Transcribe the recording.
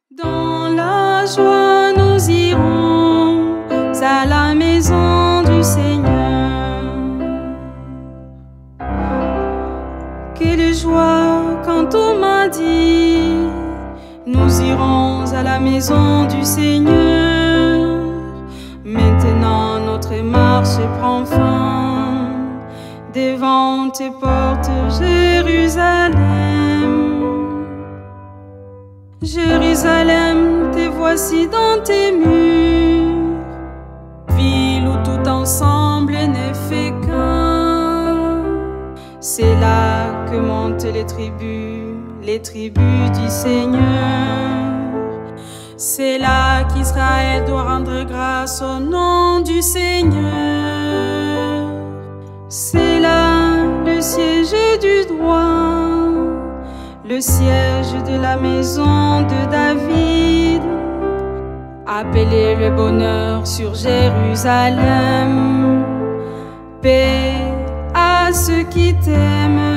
Dans la joie, nous irons à la maison du Seigneur. Quelle joie quand on m'a dit, nous irons à la maison du Seigneur. Maintenant notre marche prend fin devant tes portes, Jérusalem. Jérusalem, te voici dans tes murs, ville où tout ensemble n'est fait qu'un. C'est là que montent les tribus du Seigneur. C'est là qu'Israël doit rendre grâce au nom du Seigneur. C'est là le siège du droit, le siège de la maison de David. Appelez le bonheur sur Jérusalem. Paix à ceux qui t'aiment.